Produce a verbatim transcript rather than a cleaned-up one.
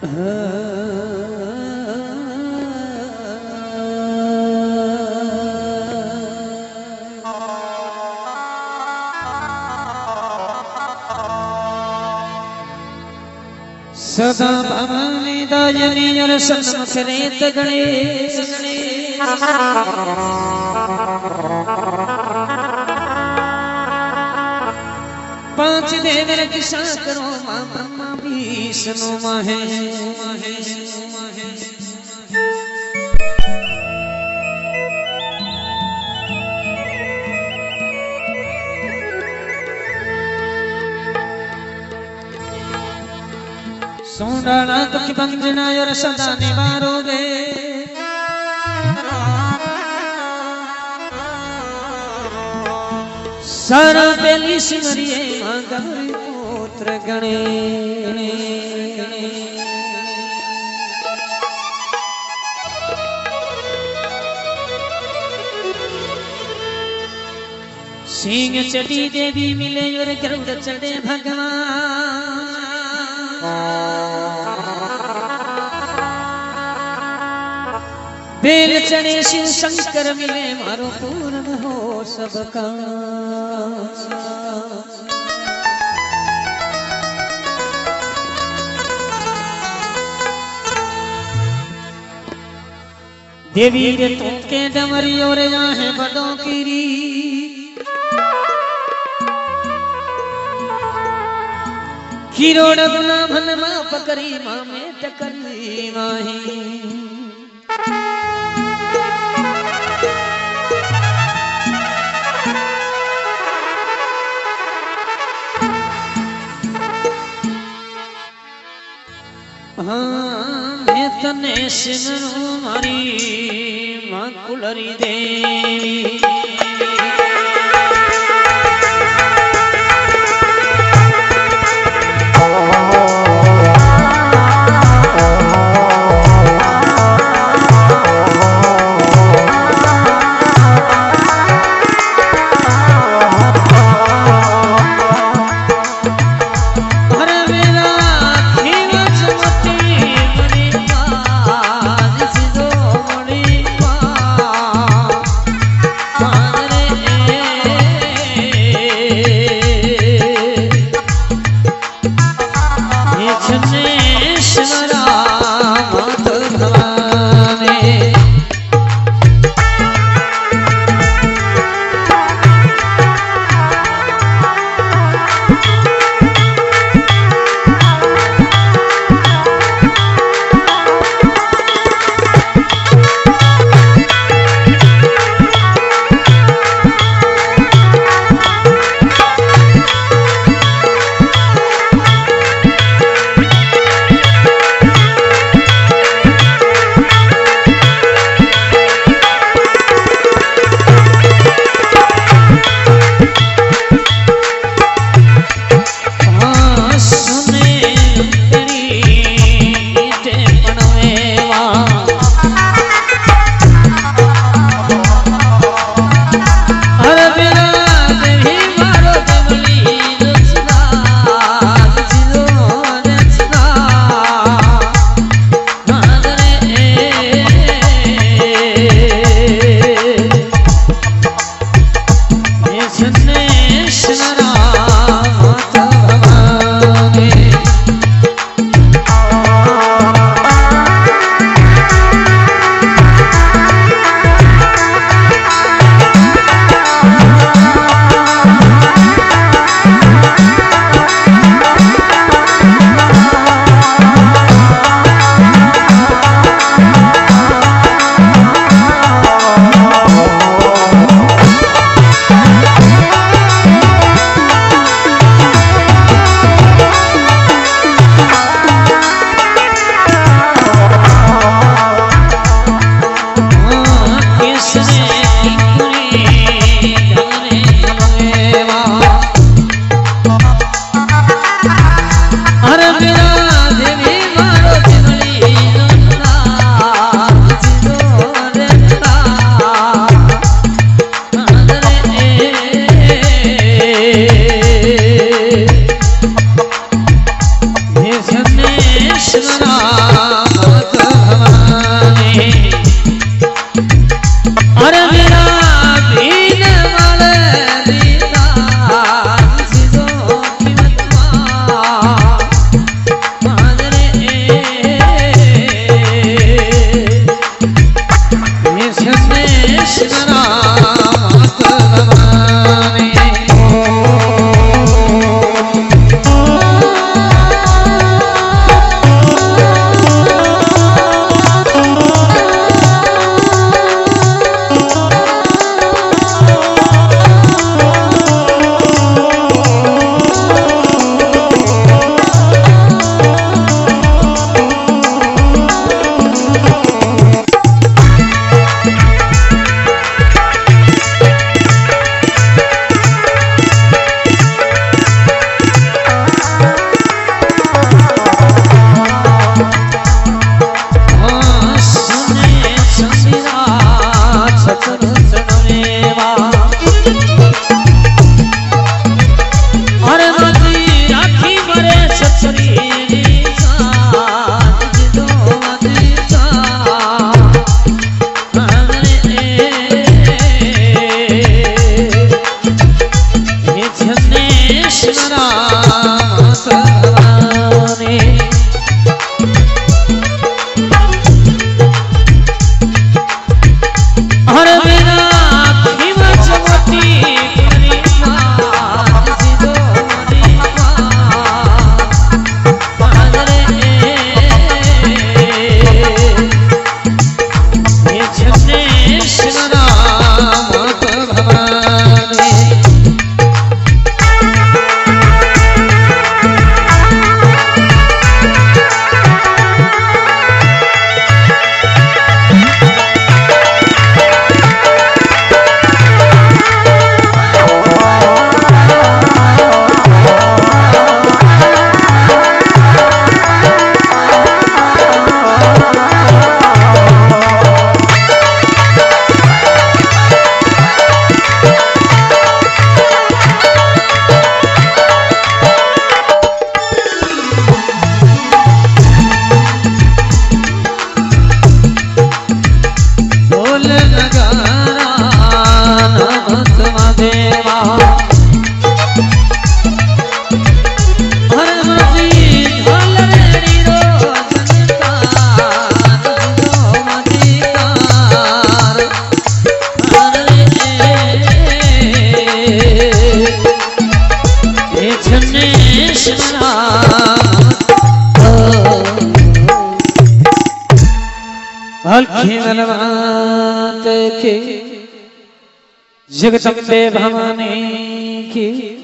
सदा भवानी दायनी और सन्मुख रेत गणेश पांच देवर किसा करो मां ब्रह्मा विष्णु महेश सोंडाला दुख बंजना और सदा निवारोगे सारा बेली सिमरिए मां गौरी पुत्र गणे सिंह चढ़ी देवी मिले और गरुड़ चढ़े भगवान बेल चढ़े शिव शंकर मिले मारो पूर्ण हो सबका देवी रे तुम के डमरी और यहाँ है बड़ों की री किरोड़ गुना भन मां पकड़ी मां में टकरी माही हाँ मैं तने सिमरू मारी मां कुलरी देवी स्मरामत भवानी और मेरा दीन वाले दीदार सिदो कीमतवा मादरे ये सने स्मरामत भवानी जगदम्बे भवानी की